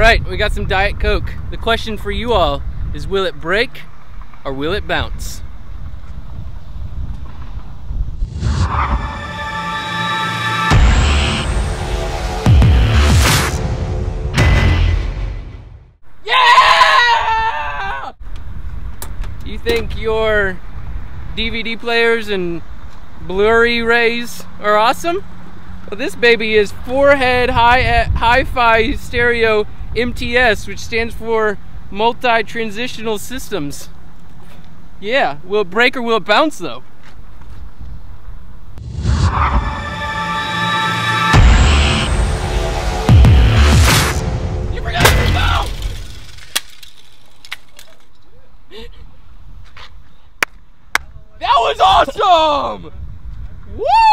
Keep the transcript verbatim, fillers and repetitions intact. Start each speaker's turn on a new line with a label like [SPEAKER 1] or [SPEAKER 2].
[SPEAKER 1] right, we got some Diet Coke. The question for you all is, will it break or will it bounce? Yeah! You think your D V D players and Blu-rays are awesome? Well, this baby is four-head high hi-fi stereo M T S, which stands for multi-transitional systems. Yeah, will it break or will it bounce though? You forgot your bounce! That was awesome! Woo!